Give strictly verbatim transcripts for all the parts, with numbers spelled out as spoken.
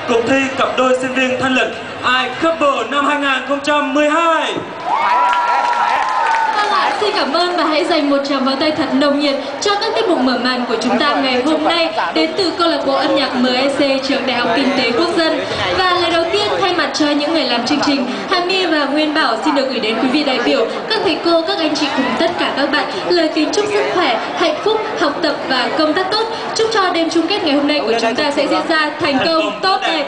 cuộc thi cặp đôi sinh viên thanh lịch iCouple năm hai nghìn không trăm mười hai. Vâng ạ, xin cảm ơn và hãy dành một tràng pháo tay thật nồng nhiệt cho các tiết mục mở màn của chúng ta ngày hôm nay đến từ câu lạc bộ âm nhạc em ét xê Trường Đại học Kinh tế Quốc dân. Và lời đầu tiên thay mặt cho những người làm chương trình, Hà My và Nguyên Bảo xin được gửi đến quý vị đại biểu, các thầy cô, các anh chị cùng tất cả các bạn lời kính chúc sức khỏe, hạnh phúc, học tập và công tác tốt. Chúc cho đêm chung kết ngày hôm nay của chúng ta sẽ diễn ra thành công tốt đẹp.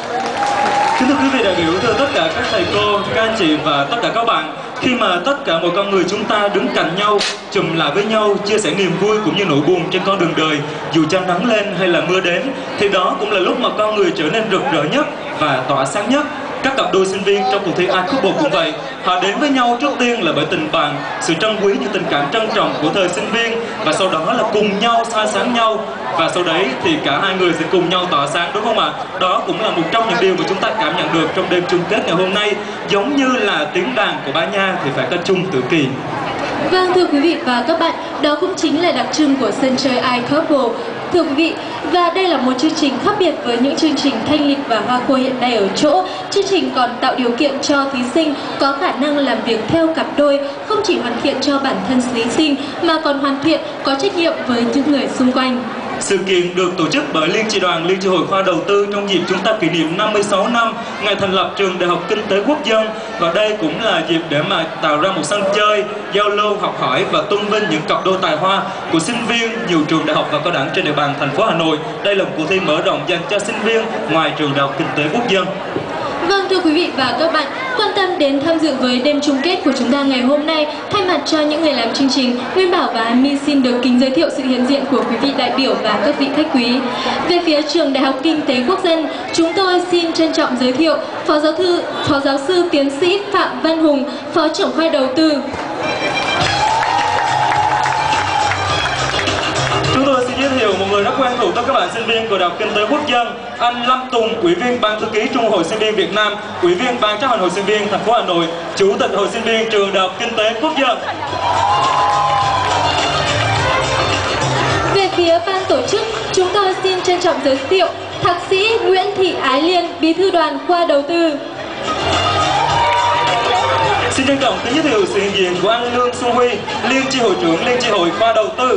Kính thưa quý vị đại biểu, thưa tất cả các thầy cô, các anh chị và tất cả các bạn, khi mà tất cả mọi con người chúng ta đứng cạnh nhau, chùm lại với nhau, chia sẻ niềm vui cũng như nỗi buồn trên con đường đời, dù cho nắng lên hay là mưa đến, thì đó cũng là lúc mà con người trở nên rực rỡ nhất và tỏa sáng nhất. Các cặp đôi sinh viên trong cuộc thi iCouple cũng vậy. Họ đến với nhau trước tiên là bởi tình bạn, sự trân quý những tình cảm trân trọng của thời sinh viên, và sau đó là cùng nhau soi sáng nhau, và sau đấy thì cả hai người sẽ cùng nhau tỏa sáng, đúng không ạ? Đó cũng là một trong những điều mà chúng ta cảm nhận được trong đêm chung kết ngày hôm nay. Giống như là tiếng đàn của Ba Nha thì phải có chung tự kỳ. Vâng, thưa quý vị và các bạn, đó cũng chính là đặc trưng của sân chơi iCouple. Thưa quý vị, và đây là một chương trình khác biệt với những chương trình thanh lịch và hoa khôi hiện nay ở chỗ. Chương trình còn tạo điều kiện cho thí sinh có khả năng làm việc theo cặp đôi, không chỉ hoàn thiện cho bản thân thí sinh mà còn hoàn thiện, có trách nhiệm với những người xung quanh. Sự kiện được tổ chức bởi Liên chi đoàn Liên chi hội khoa đầu tư trong dịp chúng ta kỷ niệm năm mươi sáu năm ngày thành lập Trường Đại học Kinh tế Quốc dân, và đây cũng là dịp để mà tạo ra một sân chơi, giao lưu, học hỏi và tôn vinh những cặp đôi tài hoa của sinh viên nhiều trường đại học và cao đẳng trên địa bàn thành phố Hà Nội. Đây là một cuộc thi mở rộng dành cho sinh viên ngoài Trường Đại học Kinh tế Quốc dân. Vâng, thưa quý vị và các bạn, quan tâm đến tham dự với đêm chung kết của chúng ta ngày hôm nay, thay mặt cho những người làm chương trình, Nguyên Bảo và Hà My xin được kính giới thiệu sự hiện diện của quý vị đại biểu và các vị khách quý. Về phía Trường Đại học Kinh tế Quốc dân, chúng tôi xin trân trọng giới thiệu Phó giáo thư, Phó giáo sư tiến sĩ Phạm Văn Hùng, Phó trưởng khoa đầu tư. Chúng tôi xin giới thiệu một người rất quen thuộc với các bạn sinh viên của Đại học Kinh tế Quốc dân, anh Lâm Tùng, Ủy viên Ban thư ký Trung hội Sinh viên Việt Nam, Ủy viên Ban chấp hành Hội sinh viên thành phố Hà Nội, Chủ tịch Hội sinh viên Trường Đại học Kinh tế Quốc dân. Về phía ban tổ chức, chúng tôi xin trân trọng giới thiệu Thạc sĩ Nguyễn Thị Ái Liên, Bí thư đoàn khoa đầu tư. Xin trân trọng kính giới thiệu sự hiện diện của anh Lương Xuân Huy, Liên chi hội trưởng Liên chi hội khoa đầu tư.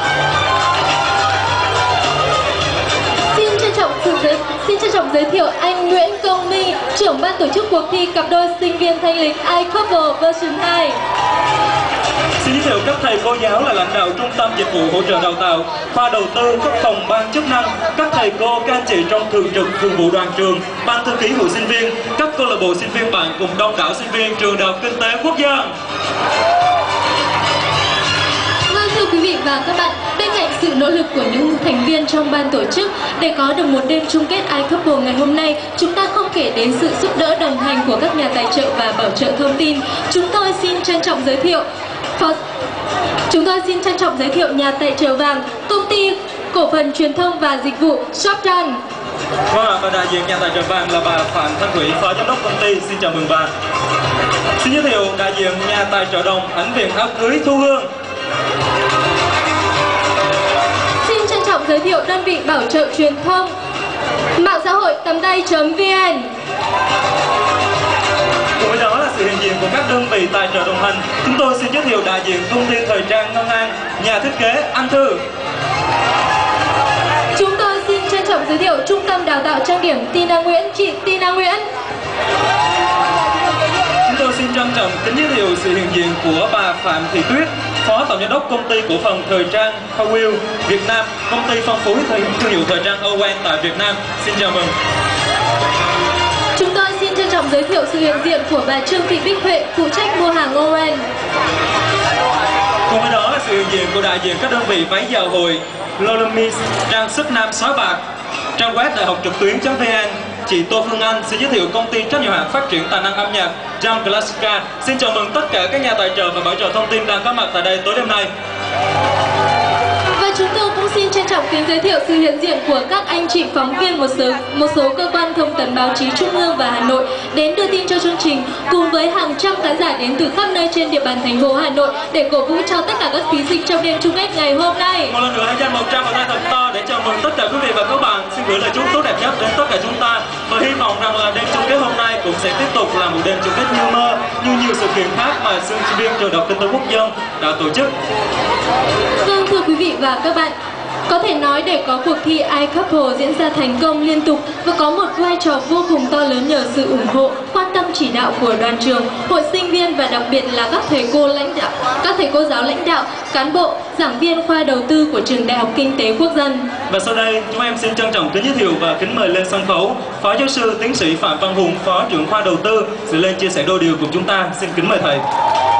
Xin trân trọng sự giới, xin trân trọng giới thiệu anh Nguyễn Công Minh, trưởng ban tổ chức cuộc thi cặp đôi sinh viên thanh lịch iCouple version hai. Xin giới thiệu các thầy cô giáo là lãnh đạo Trung tâm Dịch vụ Hỗ trợ Đào tạo, khoa đầu tư, các phòng ban chức năng, các thầy cô, các anh chị trong thường trực thường vụ đoàn trường, ban thư ký hội sinh viên, các câu lạc bộ sinh viên bạn cùng đông đảo sinh viên Trường Đại học Kinh tế Quốc dân. Vâng, thưa quý vị và các bạn, bên cạnh sự nỗ lực của những thành viên trong ban tổ chức để có được một đêm chung kết iCouple ngày hôm nay, chúng ta không kể đến sự giúp đỡ đồng hành của các nhà tài trợ và bảo trợ thông tin. Chúng tôi xin trân trọng giới thiệu Phó... Chúng tôi xin trân trọng giới thiệu nhà tài trợ vàng, công ty cổ phần truyền thông và dịch vụ Shopton. Vâng, và đại diện nhà tài trợ vàng là bà Phạm Thanh Thủy, Phó Giám đốc công ty. Xin chào mừng bà. Xin giới thiệu đại diện nhà tài trợ đồng, ảnh viện áo cưới Thu Hương. Xin trân trọng giới thiệu đơn vị bảo trợ truyền thông, mạng xã hội tầm tay.vn. Cùng với đó là sự hiện diện của các đơn vị tài trợ đồng hành. Chúng tôi xin giới thiệu đại diện công ty thời trang Ngân An, nhà thiết kế Anh Thư. Chúng tôi xin trân trọng giới thiệu Trung tâm Đào tạo Trang điểm Tina Nguyễn, chị Tina Nguyễn. Chúng tôi xin trân trọng kính giới thiệu sự hiện diện của bà Phạm Thị Tuyết, Phó Tổng Giám đốc Công ty Cổ phần Thời trang Howell Việt Nam, công ty phân phối thương hiệu thời trang Owen tại Việt Nam. Xin chào mừng. Chúng tôi xin trân trọng giới thiệu sự hiện diện của bà Trương Thị Bích Huệ, phụ trách mua hàng Owen. Cùng với đó là sự hiện diện của đại diện các đơn vị váy giao hội, Lolamis, trang sức nam sói bạc, trang web đại học trực tuyến.vn. Chị Tô Phương Anh xin giới thiệu công ty trách nhiệm hữu hạn phát triển tài năng âm nhạc Jam Classica. Xin chào mừng tất cả các nhà tài trợ và bảo trợ thông tin đang có mặt tại đây tối đêm nay. Và chúng tôi cũng xin trân trọng kính giới thiệu sự hiện diện của các anh chị phóng viên một số một số cơ quan thông tấn báo chí Trung ương và Hà Nội đến đưa tin cho chương trình, cùng với hàng trăm khán giả đến từ khắp nơi trên địa bàn thành phố Hà Nội để cổ vũ cho tất cả các thí sinh trong đêm chung kết ngày hôm nay. Một lần nữa hãy dành một tràng pháo tay thật to để chào mừng tất cả quý vị và các bạn. Xin gửi lời chúc tốt đẹp nhất đến tất cả chúng ta. vọng rằng là đêm chung kết hôm nay cũng sẽ tiếp tục là một đêm chung kết như mơ, như nhiều sự kiện khác mà sinh viên trường Đại học Kinh tế Quốc dân đã tổ chức. Vâng, thưa quý vị và các bạn, có thể nói để có cuộc thi iCouple diễn ra thành công liên tục và có một vai trò vô cùng to lớn nhờ sự ủng hộ, quan tâm chỉ đạo của đoàn trường, hội sinh viên và đặc biệt là các thầy cô lãnh đạo, các thầy cô giáo lãnh đạo, cán bộ, giảng viên khoa đầu tư của trường Đại học Kinh tế Quốc dân. Và sau đây, chúng em xin trân trọng kính giới thiệu và kính mời lên sân khấu Phó giáo sư tiến sĩ Phạm Văn Hùng, Phó trưởng khoa đầu tư sẽ lên chia sẻ đôi điều cùng chúng ta. Xin kính mời thầy.